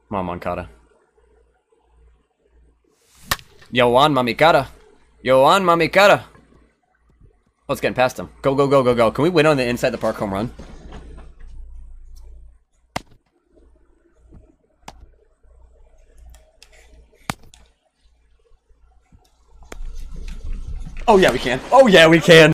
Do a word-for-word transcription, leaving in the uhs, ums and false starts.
Come on, Moncada. Yo, on, Mamikara. Yo, on, Mamikara. Oh, it's getting past him. Go, go, go, go, go. Can we win on the inside the park home run? Oh, yeah, we can. Oh, yeah, we can.